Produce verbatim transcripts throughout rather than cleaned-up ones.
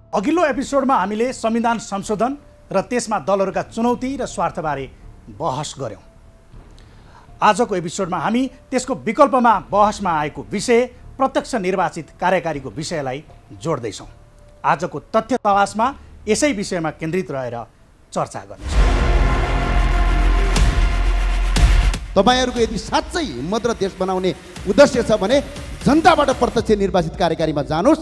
अघिल्लो एपिसोडमा हामीले संविधान संशोधन र त्यसमा दलहरूका चुनौती र स्वार्थबारे बहस गऱ्यौँ। आजको एपिसोडमा हामी त्यसको विकल्पमा बहसमा आएको विषय प्रत्यक्ष निर्वाचित कार्यकारीको विषयलाई जोड्दैछौँ। आजको तथ्य तलासमा यसै विषयमा केन्द्रित रहेर चर्चा गर्नेछौँ। तपाईहरुको यदि साँच्चै हिम्मत र देश बनाउने उद्देश्य छ भने जनताबाट प्रत्यक्ष निर्वाचित कार्यकारीमा जानुस्।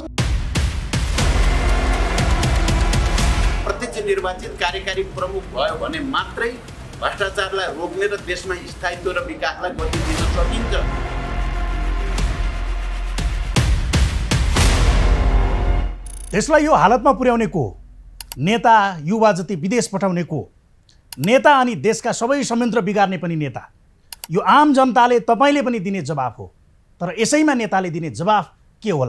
प्रत्यक्ष निर्वाचित कार्यकारी प्रमुख भयो भने मात्रै भ्रष्टाचारलाई रोक्ने र देशमा स्थायित्व र विकासलाई गति दिन सकिन्छ। देशलाई यो हालतमा पुर्याउने को? नेता, युवा जति विदेश पठाउने को? नेता अनि देशका सबै संयन्त्र बिगार्ने पनि नेता। यो आम जनताले तपाईले पनि दिने जवाफ हो। तर यसैमा नेताले दिने जवाफ के होला?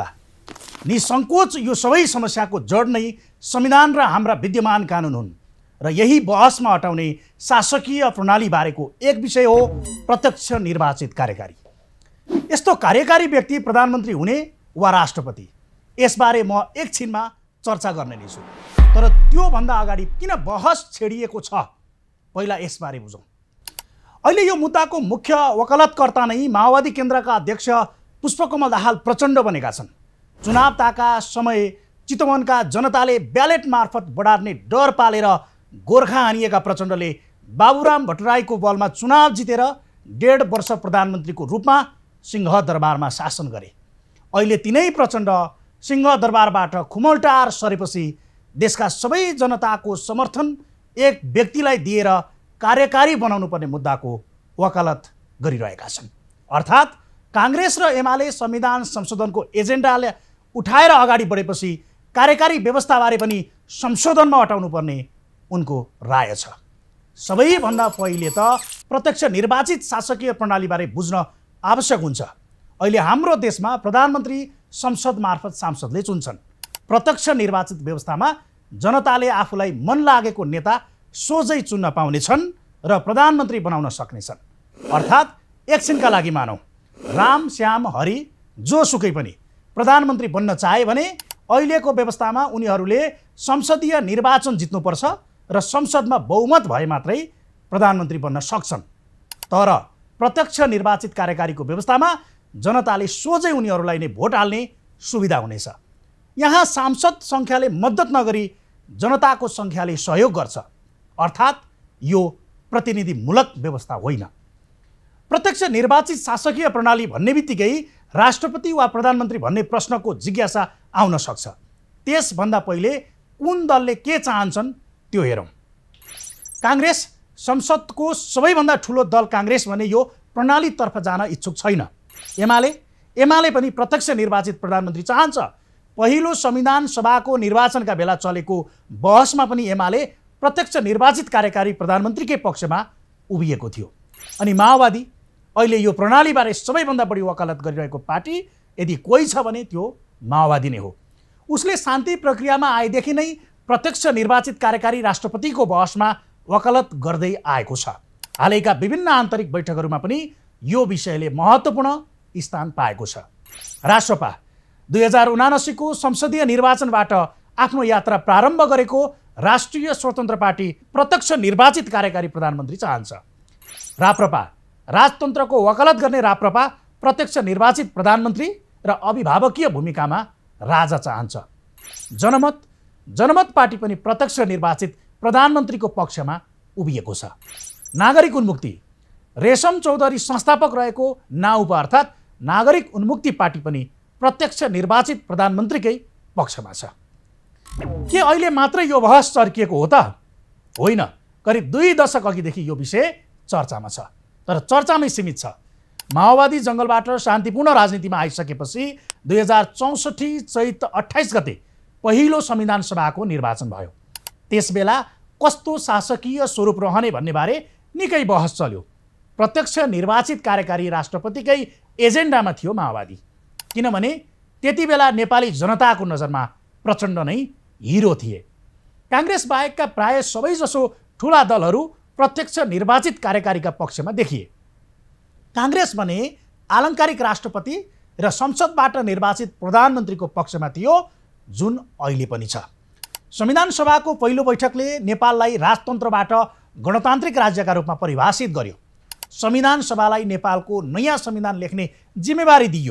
निसङ्कोच यो सबै समस्याको जड नै संविधान र हाम्रा विद्यमान कानुन हुन् र यही बहसमा अटाउने शासकीय प्रणाली बारेको एक विषय हो प्रत्यक्ष निर्वाचित कार्यकारी। यस्तो कार्यकारी व्यक्ति प्रधानमन्त्री हुने वा राष्ट्रपति, यसबारे म एकछिनमा चर्चा गर्ने नै छु। तर त्योभन्दा अगाडि किन बहस छेडिएको छ, पहिला यसबारे बुझौँ। अहिले यो मुद्दाको मुख्य वकालतकर्ता नै माओवादी केन्द्रका अध्यक्ष पुष्पकमल दाहाल प्रचण्ड बनेका छन्। चुनाव ताका समय चितवनका जनताले ब्यालेट मार्फत बढार्ने डर पालेर गोर्खा हानिएका प्रचण्डले बाबुराम भट्टराईको बलमा चुनाव जितेर डेढ वर्ष प्रधानमन्त्रीको रूपमा सिंहदरबारमा शासन गरे। अहिले तिनै प्रचण्ड सिंहदरबारबाट खुमलटार सरेपछि देशका सबै जनताको समर्थन एक व्यक्तिलाई दिएर कार्यकारी बनाउनु पर्ने मुद्दाको वकालत गरिरहेका छन्। अर्थात् काङ्ग्रेस र एमाले संविधान संशोधनको एजेन्डाले उठाएर अगाडि बढेपछि कार्यकारी व्यवस्थाबारे पनि संशोधनमा अटाउनु पर्ने उनको राय छ। सबैभन्दा पहिले त प्रत्यक्ष निर्वाचित शासकीय प्रणालीबारे बुझ्न आवश्यक हुन्छ। अहिले हाम्रो देशमा प्रधानमन्त्री संसद मार्फत सांसदले चुन्छन्। प्रत्यक्ष निर्वाचित व्यवस्थामा जनताले आफूलाई मन लागेको नेता सोझै चुन्न पाउनेछन् र प्रधानमन्त्री बनाउन सक्नेछन्। अर्थात् एकछिनका लागि मानौँ राम, श्याम, हरि जोसुकै पनि प्रधानमन्त्री बन्न चाहे भने अहिलेको व्यवस्थामा उनीहरूले संसदीय निर्वाचन जित्नुपर्छ र संसदमा बहुमत भए मात्रै प्रधानमन्त्री बन्न सक्छन्। तर प्रत्यक्ष निर्वाचित कार्यकारीको व्यवस्थामा जनताले सोझै उनीहरूलाई नै भोट हाल्ने सुविधा हुनेछ। यहाँ सांसद सङ्ख्याले मद्दत नगरी जनताको सङ्ख्याले सहयोग गर्छ। अर्थात् यो प्रतिनिधिमूलक व्यवस्था होइन। प्रत्यक्ष निर्वाचित शासकीय प्रणाली भन्ने बित्तिकै राष्ट्रपति वा प्रधानमन्त्री भन्ने प्रश्नको जिज्ञासा आउन सक्छ। त्यसभन्दा पहिले कुन दलले के चाहन्छन् त्यो हेरौँ। काङ्ग्रेस संसदको सबैभन्दा ठुलो दल काङ्ग्रेस भने यो प्रणालीतर्फ जान इच्छुक छैन। एमाले एमाले पनि प्रत्यक्ष निर्वाचित प्रधानमन्त्री चाहन्छ। पहिलो संविधान सभाको निर्वाचनका बेला चलेको बहसमा पनि एमाले प्रत्यक्ष निर्वाचित कार्यकारी प्रधानमन्त्रीकै पक्षमा उभिएको थियो। अनि माओवादी अहिले यो प्रणालीबारे सबैभन्दा बढी वकालत गरिरहेको पार्टी यदि कोही छ भने त्यो माओवादी नै हो। उसले शान्ति प्रक्रियामा आएदेखि नै प्रत्यक्ष निर्वाचित कार्यकारी राष्ट्रपतिको बहसमा वकालत गर्दै आएको छ। हालैका विभिन्न आन्तरिक बैठकहरूमा पनि यो विषयले महत्त्वपूर्ण स्थान पाएको छ। राष्ट्रपा दुई हजार उनासीको संसदीय निर्वाचनबाट आफ्नो यात्रा प्रारम्भ गरेको राष्ट्रिय स्वतन्त्र पार्टी प्रत्यक्ष निर्वाचित कार्यकारी प्रधानमन्त्री चाहन्छ। राप्रपा राजतन्त्रको वकालत गर्ने राप्रपा प्रत्यक्ष निर्वाचित प्रधानमन्त्री र अभिभावकीय भूमिकामा राजा चाहन्छ। जनमत जनमत पार्टी पनि प्रत्यक्ष निर्वाचित प्रधानमन्त्रीको पक्षमा उभिएको छ। नागरिक उन्मुक्ति रेशम चौधरी संस्थापक रहेको नाउपा अर्थात् नागरिक उन्मुक्ति पार्टी पनि प्रत्यक्ष निर्वाचित प्रधानमन्त्रीकै पक्षमा छ। के अहिले मात्रै यो बहस चर्किएको हो त? होइन, करिब दुई दशक अघिदेखि यो विषय चर्चामा छ, तर चर्चामै सीमित छ। माओवादी जङ्गलबाट शान्तिपूर्ण राजनीतिमा आइसकेपछि दुई हजार चौसठी चैत अठाइस गते पहिलो संविधान सभाको निर्वाचन भयो। त्यसबेला कस्तो शासकीय स्वरूप रहने भन्ने बारे निकै बहस चल्यो। प्रत्यक्ष निर्वाचित कार्यकारी राष्ट्रपतिकै एजेन्डामा थियो माओवादी, किनभने त्यति बेला नेपाली जनताको नजरमा प्रचण्ड नै हिरो थिए। काङ्ग्रेस बाहेकका प्राय सबैजसो ठुला दलहरू प्रत्यक्ष निर्वाचित कार्यकारीका पक्षमा देखिए। काङ्ग्रेस भने आलङ्कारिक राष्ट्रपति र संसदबाट निर्वाचित प्रधानमन्त्रीको पक्षमा थियो, जुन अहिले पनि छ। संविधान सभाको पहिलो बैठकले नेपाललाई राजतन्त्रबाट गणतान्त्रिक राज्यका रूपमा परिभाषित गर्यो। संविधान सभालाई नेपालको नयाँ संविधान लेख्ने जिम्मेवारी दिइयो।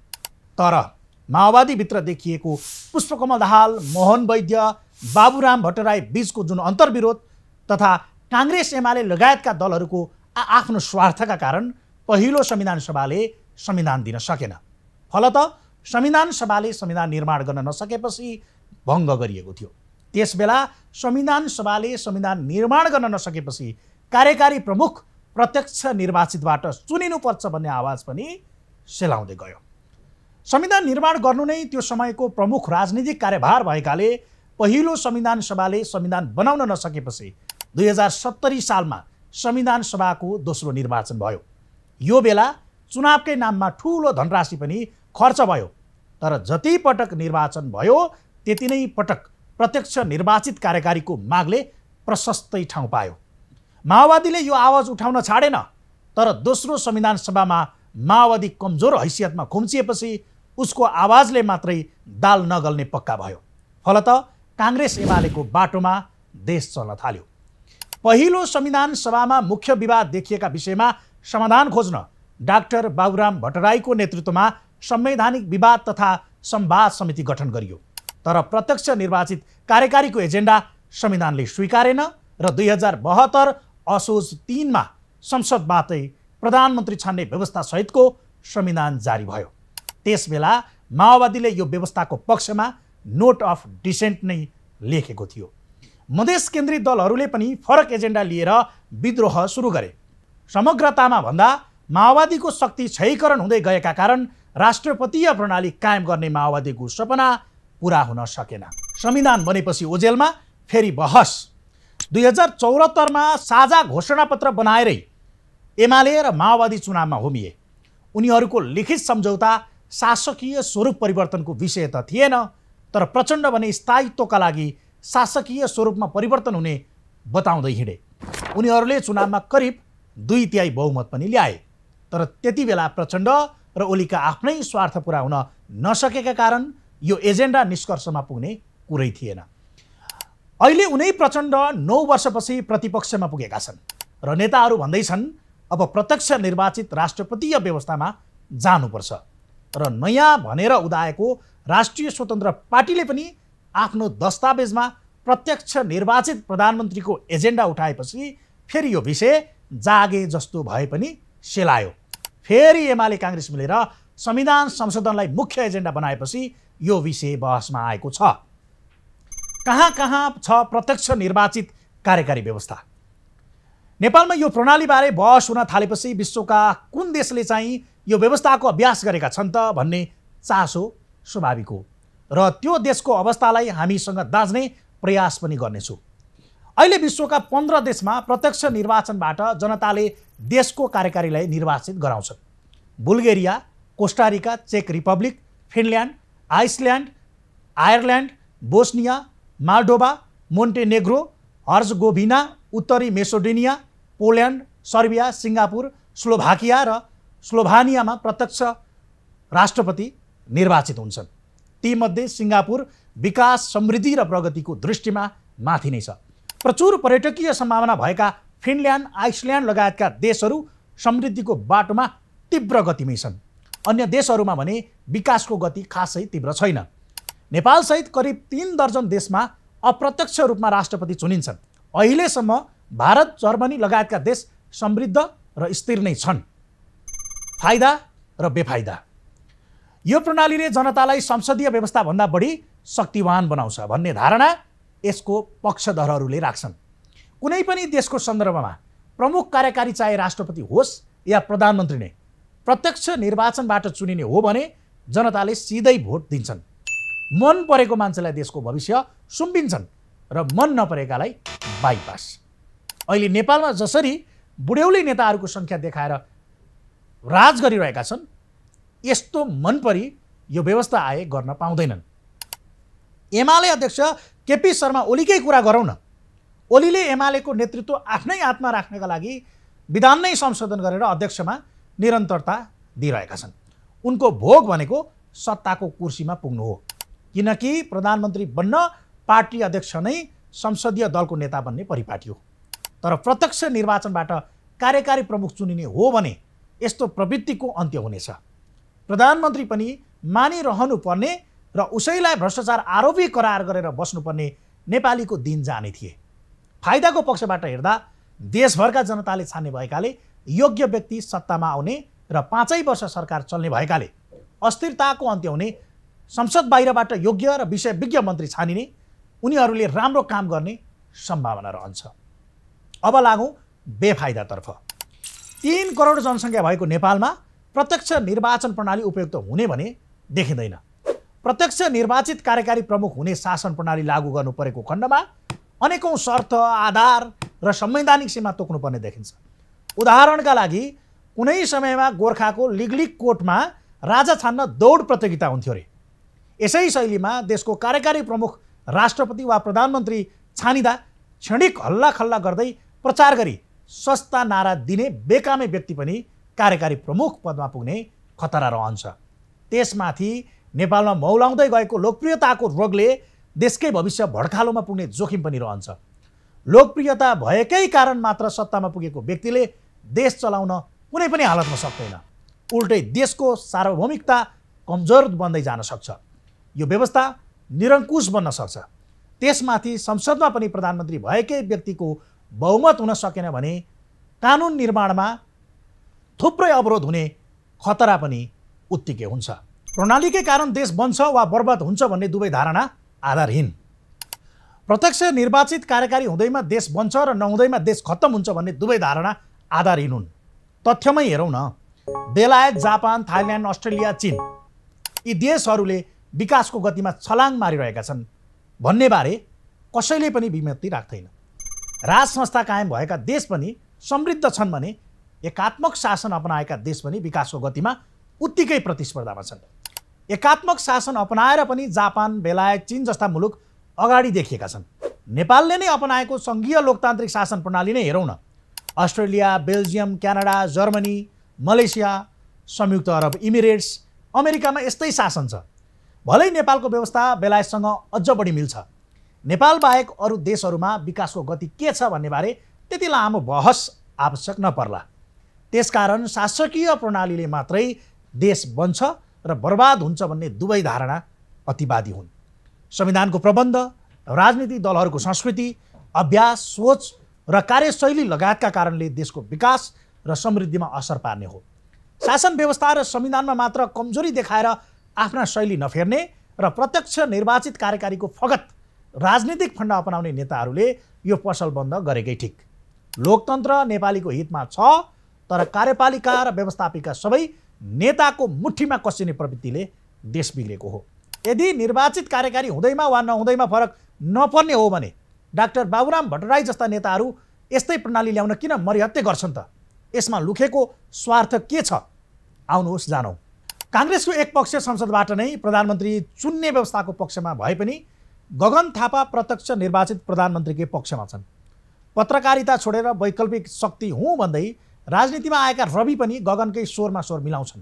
तर माओवादीभित्र देखिएको पुष्पकमल दाहाल, मोहन वैद्य, बाबुराम भट्टराई बीचको जुन अन्तर्विरोध तथा काङ्ग्रेस एमाले लगायतका दलहरूको आफ्नो स्वार्थका कारण पहिलो संविधान सभाले संविधान दिन सकेन। फलत संविधान सभाले संविधान निर्माण गर्न नसकेपछि भङ्ग गरिएको थियो। त्यसबेला संविधान सभाले संविधान निर्माण गर्न नसकेपछि कार्यकारी प्रमुख प्रत्यक्ष निर्वाचितबाट चुनिनुपर्छ भन्ने आवाज पनि सेलाउँदै गयो। संविधान निर्माण गर्नु नै त्यो समयको प्रमुख राजनीतिक कार्यभार भएकाले पहिलो संविधान सभाले संविधान बनाउन नसकेपछि दुई हजार सत्तरी सालमा संविधान सभाको दोस्रो निर्वाचन भयो। यो बेला चुनावकै नाममा ठुलो धनराशि पनि खर्च भयो। तर जति पटक निर्वाचन भयो त्यति नै पटक प्रत्यक्ष निर्वाचित कार्यकारीको मागले प्रशस्तै ठाउँ पायो। माओवादीले यो आवाज उठाउन छाडेन। तर दोस्रो संविधान सभामा माओवादी कमजोर हैसियतमा खुम्चिएपछि उसको आवाजले मात्रै दाल नगल्ने पक्का भयो। फलत काङ्ग्रेस एमालेको बाटोमा देश चल्न थाल्यो। पहिलो संविधान सभामा मुख्य विवाद देखिएका विषयमा समाधान खोज्न डाक्टर बाबुराम भट्टराईको नेतृत्वमा संवैधानिक विवाद तथा संवाद समिति गठन गरियो। तर प्रत्यक्ष निर्वाचित कार्यकारीको एजेन्डा संविधानले स्वीकारेन र दुई हजार बहत्तर असोज तीनमा संसदबाटै प्रधानमन्त्री छान्ने व्यवस्था सहितको संविधान जारी भयो। त्यसबेला माओवादीले यो व्यवस्थाको पक्षमा नोट अफ डिसेन्ट नै लेखेको थियो। मधेस केन्द्रित दलहरूले पनि फरक एजेन्डा लिएर विद्रोह सुरु गरे। समग्रतामा भन्दा माओवादीको शक्ति क्षयीकरण हुँदै गएका कारण राष्ट्रपतीय प्रणाली कायम गर्ने माओवादीको सपना पुरा हुन सकेन। संविधान बनेपछि ओजेलमा फेरि बहस। दुई हजार चौहत्तरमा साझा घोषणापत्र बनाएरै एमाले र माओवादी चुनावमा होमिए। उनीहरूको लिखित सम्झौता शासकीय स्वरूप परिवर्तनको विषय त थिएन, तर प्रचण्ड भने स्थायित्वका लागि शासकीय स्वरूपमा परिवर्तन हुने बताउँदै हिँडे। उनीहरूले चुनावमा करिब दुई तिहाई बहुमत पनि ल्याए। तर त्यति बेला प्रचण्ड र ओलीका आफ्नै स्वार्थ पुरा हुन नसकेका कारण यो एजेन्डा निष्कर्षमा पुग्ने कुरै थिएन। अहिले उनै प्रचण्ड नौ वर्षपछि प्रतिपक्षमा पुगेका छन् र नेताहरू भन्दैछन् अब प्रत्यक्ष निर्वाचित राष्ट्रपतीय व्यवस्थामा जानुपर्छ। र नयाँ भनेर उदाएको राष्ट्रिय स्वतन्त्र पार्टीले पनि आफ्नो दस्तावेजमा प्रत्यक्ष निर्वाचित प्रधानमन्त्रीको एजेन्डा उठाएपछि फेरि यो विषय जागे जस्तो भए पनि सेलायो। फेरि एमाले काङ्ग्रेस मिलेर संविधान संशोधनलाई मुख्य एजेन्डा बनाएपछि यो विषय बहसमा आएको छ। कहाँ कहाँ छ प्रत्यक्ष निर्वाचित कार्यकारी व्यवस्था? नेपालमा यो प्रणालीबारे बहस हुन थालेपछि विश्वका कुन देशले चाहिँ यो व्यवस्थाको अभ्यास गरेका छन् त भन्ने चासो स्वाभाविक हो र त्यो देशको अवस्थालाई हामीसँग दाँच्ने प्रयास पनि गर्नेछु। अहिले विश्वका पन्ध्र देशमा प्रत्यक्ष निर्वाचनबाट जनताले देशको कार्यकारीलाई निर्वाचित गराउँछन्। बुल्गेरिया, कोस्टारिका, चेक Republic, Finland, Iceland, Ireland, Bosnia, Moldova, Montenegro, Herzegovina, उत्तरी Macedonia, Poland, Serbia, Singapore, Slovakia र स्लोभानियामा प्रत्यक्ष राष्ट्रपति निर्वाचित हुन्छन्। तीमध्ये सिङ्गापुर विकास, समृद्धि र प्रगतिको दृष्टिमा माथि नै छ। प्रचुर पर्यटकीय सम्भावना भएका फिनल्यान्ड, आइसल्यान्ड लगायतका देशहरू समृद्धिको बाटोमा तीव्र गतिमै छन्। अन्य देशहरूमा भने विकासको गति खासै तीव्र छैन। नेपालसहित करिब तीन दर्जन देशमा अप्रत्यक्ष रूपमा राष्ट्रपति चुनिन्छन्। अहिलेसम्म भारत, जर्मनी लगायतका देश समृद्ध र स्थिर नै छन्। फाइदा र बेफाइदा। यो प्रणालीले जनतालाई संसदीय व्यवस्थाभन्दा बढी शक्तिवान बनाउँछ भन्ने धारणा यसको पक्षधरहरूले राख्छन्। कुनै पनि देशको सन्दर्भमा प्रमुख कार्यकारी चाहे राष्ट्रपति होस् या प्रधानमन्त्री नै प्रत्यक्ष निर्वाचनबाट चुनिने हो भने जनताले सिधै भोट दिन्छन्। मन परेको मान्छेलाई देशको भविष्य सुम्पिन्छन् र मन नपरेकालाई बाइपास। अहिले नेपालमा जसरी बुढ्यौली नेताहरूको सङ्ख्या देखाएर राज गरिरहेका छन्, यस्तो मन परी यो व्यवस्था आए गर्न पाउँदैनन्। एमाले अध्यक्ष केपी शर्मा ओलीकै कुरा गरौँ न। ओलीले एमालेको नेतृत्व आफ्नै हातमा राख्नका लागि विधान नै संशोधन गरेर अध्यक्षमा निरन्तरता दिइरहेका छन्। उनको भोग भनेको सत्ताको कुर्सीमा पुग्नु हो, किनकि प्रधानमन्त्री बन्न पार्टी अध्यक्ष नै संसदीय दलको नेता बन्ने परिपाटी हो। तर प्रत्यक्ष निर्वाचनबाट कार्यकारी प्रमुख चुनिने हो भने यस्तो प्रवृत्तिको अन्त्य हुनेछ। प्रधानमन्त्री पनि मानिरहनु पर्ने र उसैलाई भ्रष्टाचार आरोपी करार गरेर बस्नुपर्ने नेपालीको दिन जाने थिए। फाइदाको पक्षबाट हेर्दा देशभरका जनताले छान्ने भएकाले योग्य व्यक्ति सत्तामा आउने र पाँचै वर्ष सरकार चल्ने भएकाले अस्थिरताको अन्त्य हुने, संसद बाहिरबाट योग्य र विषय विज्ञ मन्त्री छानिने, उनीहरूले राम्रो काम गर्ने सम्भावना रहन्छ। अब लागौँ बेफाइदातर्फ। तीन करोड जनसङ्ख्या भएको नेपालमा प्रत्यक्ष निर्वाचन प्रणाली उपयुक्त हुने भने देखिँदैन। प्रत्यक्ष निर्वाचित कार्यकारी प्रमुख हुने शासन प्रणाली लागू गर्नु परेको खण्डमा अनेकौं शर्त, आधार र संवैधानिक सीमा तोक्नुपर्ने देखिन्छ। उदाहरणका लागि कुनै समयमा गोर्खाको लिगलिग कोर्टमा राजा छान्न दौड प्रतियोगिता हुन्थ्यो अरे। यसै शैलीमा देशको कार्यकारी प्रमुख राष्ट्रपति वा प्रधानमन्त्री छानिँदा क्षणिक हल्ला खल्ला गर्दै प्रचार गरी सस्ता नारा दिने बेकामे व्यक्ति पनि कार्यकारी प्रमुख पदमा पुग्ने खतरा रहन्छ। त्यसमाथि नेपालमा मौलाउँदै गएको लोकप्रियताको रोगले देशकै भविष्य भड्कालोमा पुग्ने जोखिम पनि रहन्छ। लोकप्रियता भएकै कारण मात्र सत्तामा पुगेको व्यक्तिले देश चलाउन कुनै पनि हालतमा सक्दैन। उल्टै देशको सार्वभौमिकता कमजोर बन्दै जान सक्छ। यो व्यवस्था निरङ्कुश बन्न सक्छ। त्यसमाथि संसदमा पनि प्रधानमन्त्री भएकै व्यक्तिको बहुमत हुन सकेन भने कानुन निर्माणमा थुप्रै अवरोध हुने खतरा पनि उत्तिकै हुन्छ। प्रणालीकै कारण देश बन्छ वा बर्बाद हुन्छ भन्ने दुवै धारणा आधारहीन। प्रत्यक्ष निर्वाचित कार्यकारी हुँदैमा देश बन्छ र नहुँदैमा देश खत्तम हुन्छ भन्ने दुवै धारणा आधारहीन हुन्। तथ्यमै हेरौँ न, बेलायत, जापान, थाइल्यान्ड, अस्ट्रेलिया, चीन यी देशहरूले विकासको गतिमा छलाङ मारिरहेका छन् भन्नेबारे कसैले पनि विमति राख्दैन। राज संस्था कायम भएका देश पनि समृद्ध छन् भने एकात्मक शासन अपनाएका देश पनि विकासको गतिमा उत्तिकै प्रतिस्पर्धामा छन्। एकात्मक शासन अपनाएर पनि जापान, बेलायत, चीन जस्ता मुलुक अगाडि देखिएका छन्। नेपालले नै अपनाएको सङ्घीय लोकतान्त्रिक शासन प्रणाली नै हेरौँ न। Australia, Belgium, Canada, Germany, Malaysia, संयुक्त अरब इमिरेट्स, अमेरिकामा यस्तै शासन छ। भलै नेपालको व्यवस्था बेलायतसँग अझ बढी मिल्छ। नेपाल बाहेक अरू देशहरूमा विकासको गति के छ भन्नेबारे त्यति लामो बहस आवश्यक नपर्ला। त्यसकारण शासकीय प्रणालीले मात्रै देश बन्छ र बर्बाद हुन्छ भन्ने दुवै धारणा अतिवादी हुन्। संविधानको प्रबन्ध, राजनीतिक दलहरूको संस्कृति, अभ्यास, सोच र कार्यशैली लगायतका कारणले देशको विकास र समृद्धिमा असर पार्ने हो। शासन व्यवस्था र संविधानमा मात्र कमजोरी देखाएर आफ्ना शैली नफेर्ने र प्रत्यक्ष निर्वाचित कार्यकारीको फगत राजनीतिक फन्डा अपनाउने नेताहरूले यो पसल बन्द गरेकै ठिक। लोकतन्त्र नेपालीको हितमा छ, तर कार्यपालिका र व्यवस्थापिका सबै नेताको मुठीमा कसिने प्रवृत्तिले देश बिग्रेको हो। यदि निर्वाचित कार्यकारी हुँदैमा वा नहुँदैमा फरक नपर्ने हो भने डाक्टर बाबुराम भट्टराई जस्ता नेताहरू यस्तै प्रणाली ल्याउन किन मरिहत्ते गर्छन् त? यसमा लुकेको स्वार्थ के छ? आउनुहोस् जानौँ। काङ्ग्रेसको एक पक्ष संसदबाट नै प्रधानमन्त्री चुन्ने व्यवस्थाको पक्षमा भए पनि गगन थापा प्रत्यक्ष निर्वाचित प्रधानमन्त्रीकै पक्षमा छन्। पत्रकारिता छोडेर वैकल्पिक शक्ति हुँ भन्दै राजनीतिमा आएका रवि पनि गगनकै स्वरमा स्वर मिलाउँछन्।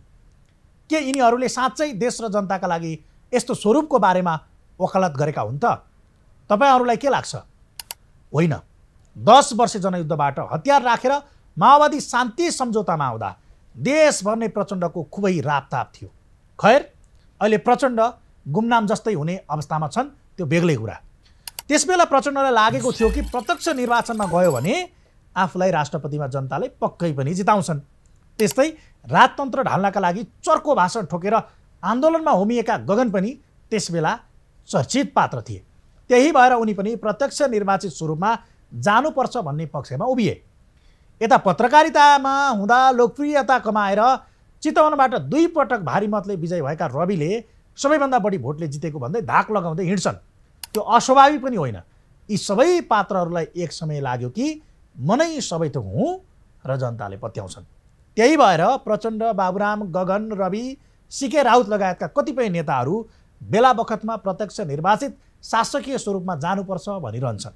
के यिनीहरूले साँच्चै देश र जनताका लागि यस्तो स्वरूपको बारेमा वकालत गरेका हुन् त? तपाईँहरूलाई के लाग्छ? होइन। दस वर्ष जनयुद्धबाट हतियार राखेर माओवादी शान्ति सम्झौतामा आउँदा देशभर नै प्रचण्डको खुबै रापताप थियो। खैर, अहिले प्रचण्ड गुमनाम जस्तै हुने अवस्थामा छन्, त्यो बेग्लै कुरा। त्यसबेला प्रचण्डलाई लागेको थियो कि प्रत्यक्ष निर्वाचनमा गयो भने आफूलाई राष्ट्रपतिमा जनताले पक्कै पनि जिताउँछन्। त्यस्तै राजतन्त्र ढाल्नका लागि चर्को भाषण ठोकेर आन्दोलनमा होमिएका गगन पनि त्यसबेला चर्चित पात्र थिए। त्यही भएर उनी पनि प्रत्यक्ष निर्वाचित स्वरूपमा जानुपर्छ भन्ने पक्षमा उभिए। यता पत्रकारितामा हुँदा लोकप्रियता कमाएर चितवनबाट दुई पटक भारी मतले विजय भएका रविले सबैभन्दा बढी भोटले जितेको भन्दै धाक लगाउँदै हिँड्छन्। त्यो अस्वाभाविक पनि होइन। यी सबै पात्रहरूलाई एक समय लाग्यो कि म नै सबै थोक हुँ र जनताले पत्याउँछन्। त्यही भएर प्रचण्ड, बाबुराम, गगन, रवि, सिके राउत लगायतका कतिपय नेताहरू बेला बखतमा प्रत्यक्ष निर्वाचित शासकीय स्वरूपमा जानुपर्छ भनिरहन्छन्।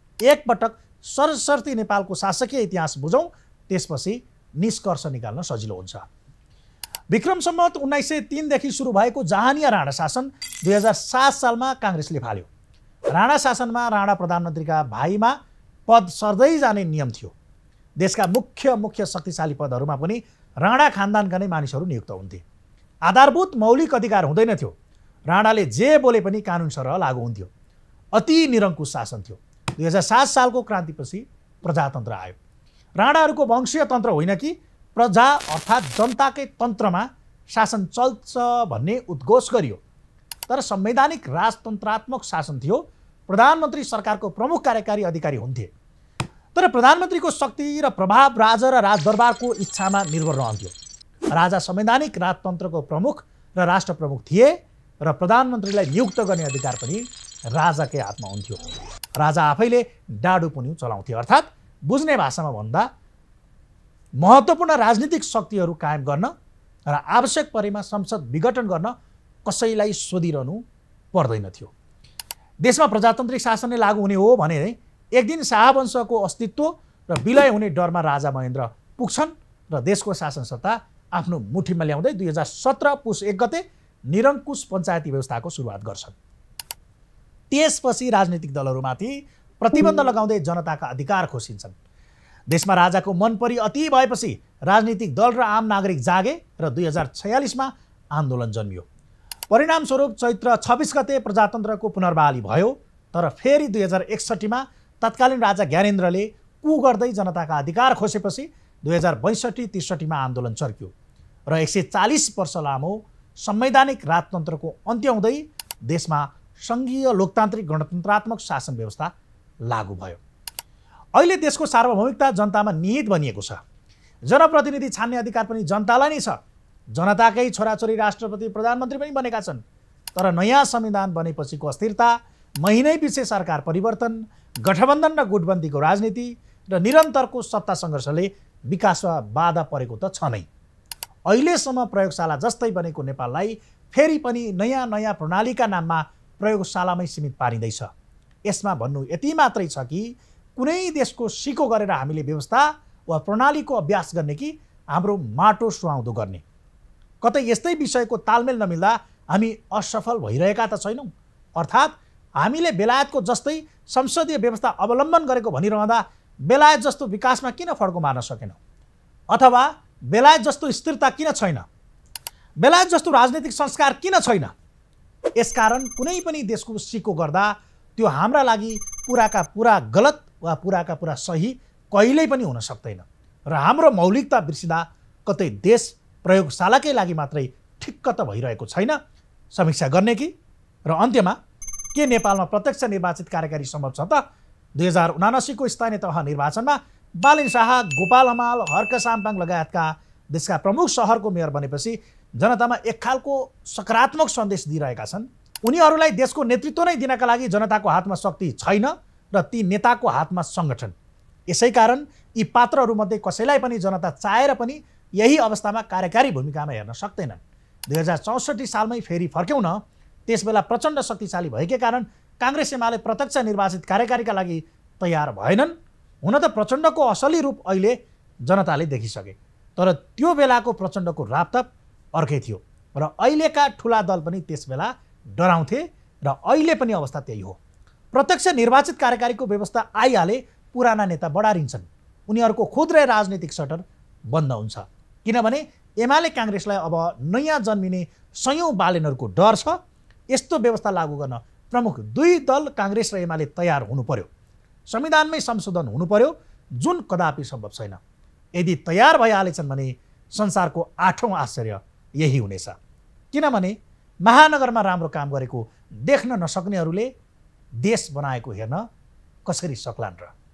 एकपटक सरसर्ती नेपालको शासकीय इतिहास बुझौँ, त्यसपछि निष्कर्ष निकाल्न सजिलो हुन्छ। विक्रम सम्वत उन्नाइस सय तीनदेखि सुरु भएको जहानिया राणा शासन दुई हजार सात सालमा काङ्ग्रेसले फाल्यो। राणा शासनमा राणा प्रधानमन्त्रीका भाइमा पद सर्दै जाने नियम थियो। देशका मुख्य मुख्य शक्तिशाली पदहरूमा पनि राणा खानदानका नै मानिसहरू नियुक्त हुन्थे। आधारभूत मौलिक अधिकार हुँदैन थियो। राणाले जे बोले पनि कानुन सरह लागू हुन्थ्यो। अति निरङ्कुश शासन थियो। दुई हजार सात सालको क्रान्तिपछि प्रजातन्त्र आयो। राणाहरूको वंशीय तन्त्र होइन कि प्रजा अर्थात् जनताकै तन्त्रमा शासन चल्छ भन्ने उद्घोष गरियो। तर संवैधानिक राजतन्त्रात्मक शासन थियो। प्रधानमन्त्री सरकारको प्रमुख कार्यकारी अधिकारी हुन्थे। तर प्रधानमन्त्रीको शक्ति र प्रभाव राजा र राजदरबारको इच्छामा निर्भर रहन्थ्यो। राजा संवैधानिक राजतन्त्रको प्रमुख र राष्ट्र प्रमुख थिए र प्रधानमन्त्रीलाई नियुक्त गर्ने अधिकार पनि राजाकै हातमा हुन्थ्यो। राजा आफैले डाडु पुन्यु चलाउँथे। अर्थात् बुझ्ने भाषामा भन्दा महत्त्वपूर्ण राजनीतिक शक्तिहरू कायम गर्न र आवश्यक परेमा संसद विघटन गर्न कसैलाई सोधिरहनु पर्दैन थियो। देशमा प्रजातान्त्रिक शासन नै लागू हुने हो भने एक दिन शाहवंशको अस्तित्व र विलय हुने डरमा राजा महेन्द्र पुग्छन् र देशको शासन सत्ता आफ्नो मुठीमा ल्याउँदै दुई हजार सत्र पुस एक गते निरङ्कुश पञ्चायती व्यवस्थाको सुरुवात गर्छन्। त्यसपछि राजनीतिक दलहरूमाथि प्रतिबन्ध लगाउँदै जनताका अधिकार खोसिन्छन्। देशमा राजाको मनपरी अति भएपछि राजनीतिक दल र आम नागरिक जागे र दुई हजार छयालिसमा आन्दोलन जन्मियो। परिणामस्वरूप चैत्र छब्बिस गते प्रजातन्त्रको पुनर्बहाली भयो। तर फेरि दुई हजार एकसट्ठीमा तत्कालीन राजा ज्ञानेन्द्रले कु गर्दै जनताका अधिकार खोसेपछि दुई हजार बैसठी त्रिसठीमा आन्दोलन चर्क्यो र एक सय चालिस वर्ष लामो संवैधानिक राजतन्त्रको अन्त्य हुँदै देशमा सङ्घीय लोकतान्त्रिक गणतन्त्रात्मक शासन व्यवस्था लागू भयो। अहिले देशको सार्वभौमिकता जनतामा निहित बनिएको छ। जनप्रतिनिधि छान्ने अधिकार पनि जनतालाई नै छ। जनताकै छोराछोरी राष्ट्रपति प्रधानमन्त्री पनि बनेका छन्। तर नयाँ संविधान बनेपछिको अस्थिरता, महिनै पछि सरकार परिवर्तन, गठबन्धन र गुटबन्दीको राजनीति र निरन्तरको सत्ता सङ्घर्षले विकासमा बाधा परेको त छ नै। अहिलेसम्म प्रयोगशाला जस्तै बनेको नेपाललाई फेरि पनि नयाँ नयाँ प्रणालीका नाममा प्रयोगशालामै सीमित पारिँदैछ। यसमा भन्नु यति मात्रै छ कि कुनै देशको सिको गरेर हामीले व्यवस्था वा प्रणालीको अभ्यास गर्ने कि हाम्रो माटो सुहाउँदो गर्ने। कतै यस्तै विषयको तालमेल नमिल्दा हामी असफल भइरहेका त छैनौँ। अर्थात् हामीले बेलायतको जस्तै संसदीय व्यवस्था अवलम्बन गरेको भनिरहँदा बेलायत जस्तो विकासमा किन फड्को मार्न सकेनौँ? अथवा बेलायत जस्तो स्थिरता किन छैन? बेलायत जस्तो राजनीतिक संस्कार किन छैन? यसकारण कुनै पनि देशको सिको गर्दा त्यो हाम्रा लागि पुराका पुरा गलत वा पुराका पुरा सही कहिल्यै पनि हुन सक्दैन र हाम्रो मौलिकता बिर्सिँदा कतै देश प्रयोगशालाकै लागि मात्रै ठिक्क त भइरहेको छैन। समीक्षा गर्ने कि र अन्त्यमा के नेपालमा प्रत्यक्ष निर्वाचित कार्यकारी सम्भव छ त? दुई हजार उनासीको स्थानीय तह निर्वाचनमा बालिन शाह, गोपाल हमाल, हर्क साम्पाङ लगायतका देशका प्रमुख सहरको मेयर बनेपछि जनतामा एक खालको सकारात्मक सन्देश दिइरहेका छन्। उनीहरूलाई देशको नेतृत्व नै दिनका लागि जनताको हातमा शक्ति छैन र ती नेताको हातमा सङ्गठन। यसै कारण यी पात्रहरूमध्ये कसैलाई पनि जनता चाहेर पनि यही अवस्थामा कार्यकारी भूमिकामा हेर्न सक्दैनन्। दुई हजार चौसठी सालमै फेरि फर्क्यौँ न। त्यसबेला प्रचण्ड शक्तिशाली भएकै कारण काङ्ग्रेस एमाले प्रत्यक्ष निर्वाचित कार्यकारीका लागि तयार भएनन्। हुन त प्रचण्डको असली रूप अहिले जनताले देखिसके। तर त्यो बेलाको प्रचण्डको रापताप अर्कै थियो र अहिलेका ठुला दल पनि त्यसबेला डराउँथे र अहिले पनि अवस्था त्यही हो। प्रत्यक्ष निर्वाचित कार्यकारीको व्यवस्था आइहाले पुराना नेता बढारिन्छन्। उनीहरूको खुद्रै राजनीतिक सटर बन्द हुन्छ। किनभने एमाले काङ्ग्रेसलाई अब नयाँ जन्मिने सयौँ बालेनहरूको डर छ। यस्तो व्यवस्था लागू गर्न प्रमुख दुई दल काङ्ग्रेस र एमाले तयार हुनु पर्यो। संविधानमै संशोधन हुनु पर्यो, जुन कदापि सम्भव छैन। यदि तयार भइहालेछन् भने संसारको आठौँ आश्चर्य यही हुनेछ। किनभने महानगरमा राम्रो काम गरेको देख्न नसक्नेहरूले देश बनाएको हेर्न कसरी सक्लान् र?